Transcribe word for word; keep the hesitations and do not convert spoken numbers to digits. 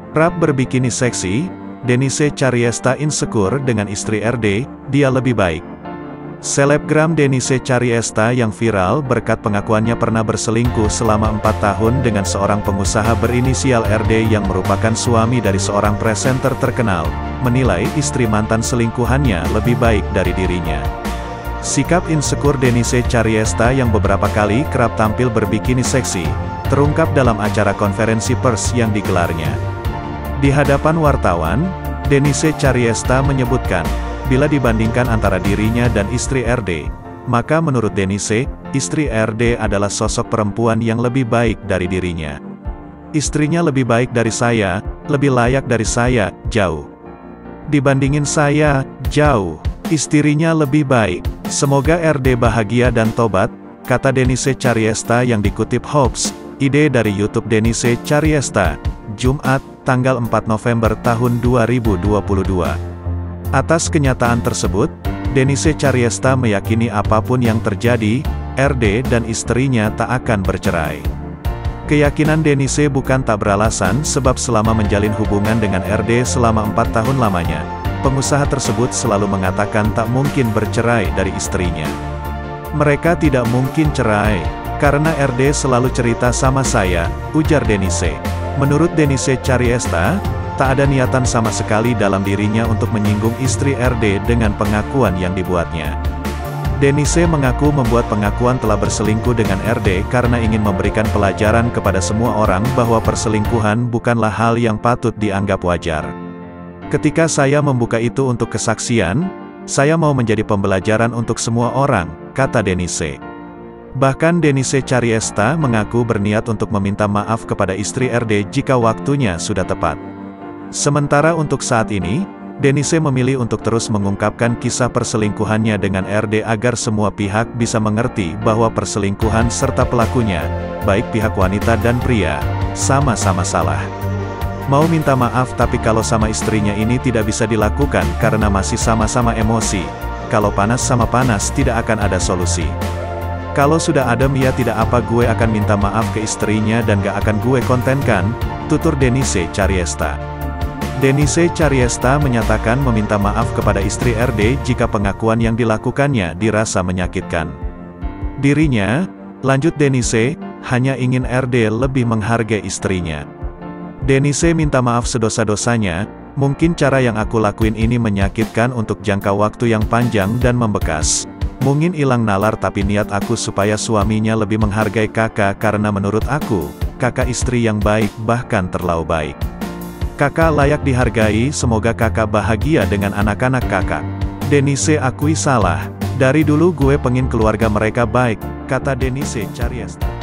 Rap berbikini seksi, Denise Charyesta insecure dengan istri R D, dia lebih baik. Selebgram Denise Charyesta yang viral berkat pengakuannya pernah berselingkuh selama empat tahun dengan seorang pengusaha berinisial R D yang merupakan suami dari seorang presenter terkenal, menilai istri mantan selingkuhannya lebih baik dari dirinya. Sikap insecure Denise Charyesta yang beberapa kali kerap tampil berbikini seksi, terungkap dalam acara konferensi pers yang digelarnya. Di hadapan wartawan, Denise Charyesta menyebutkan, bila dibandingkan antara dirinya dan istri R D, maka menurut Denise, istri R D adalah sosok perempuan yang lebih baik dari dirinya. Istrinya lebih baik dari saya, lebih layak dari saya, jauh. Dibandingin saya, jauh. Istrinya lebih baik. Semoga R D bahagia dan tobat, kata Denise Charyesta yang dikutip Hoax, ide dari YouTube Denise Charyesta, Jumat, tanggal empat November tahun dua ribu dua puluh dua. Atas kenyataan tersebut, Denise Charyesta meyakini apapun yang terjadi, R D dan istrinya tak akan bercerai. Keyakinan Denise bukan tak beralasan sebab selama menjalin hubungan dengan R D selama empat tahun lamanya, pengusaha tersebut selalu mengatakan tak mungkin bercerai dari istrinya. Mereka tidak mungkin cerai, karena R D selalu cerita sama saya, ujar Denise. Menurut Denise Charyesta, tak ada niatan sama sekali dalam dirinya untuk menyinggung istri R D dengan pengakuan yang dibuatnya. Denise mengaku membuat pengakuan telah berselingkuh dengan R D karena ingin memberikan pelajaran kepada semua orang bahwa perselingkuhan bukanlah hal yang patut dianggap wajar. Ketika saya membuka itu untuk kesaksian, saya mau menjadi pembelajaran untuk semua orang, kata Denise. Bahkan Denise Charyesta mengaku berniat untuk meminta maaf kepada istri R D jika waktunya sudah tepat. Sementara untuk saat ini, Denise memilih untuk terus mengungkapkan kisah perselingkuhannya dengan R D agar semua pihak bisa mengerti bahwa perselingkuhan serta pelakunya, baik pihak wanita dan pria, sama-sama salah. Mau minta maaf tapi kalau sama istrinya ini tidak bisa dilakukan karena masih sama-sama emosi. Kalau panas sama panas tidak akan ada solusi. Kalau sudah adem ya tidak apa gue akan minta maaf ke istrinya dan gak akan gue kontenkan, tutur Denise Charyesta. Denise Charyesta menyatakan meminta maaf kepada istri R D jika pengakuan yang dilakukannya dirasa menyakitkan dirinya. Lanjut Denise, hanya ingin R D lebih menghargai istrinya. Denise minta maaf sedosa-dosanya, mungkin cara yang aku lakuin ini menyakitkan untuk jangka waktu yang panjang dan membekas. Mungkin ilang nalar tapi niat aku supaya suaminya lebih menghargai kakak karena menurut aku, kakak istri yang baik bahkan terlalu baik. Kakak layak dihargai, semoga kakak bahagia dengan anak-anak kakak. Denise akui salah, dari dulu gue pengen keluarga mereka baik, kata Denise Charyesta.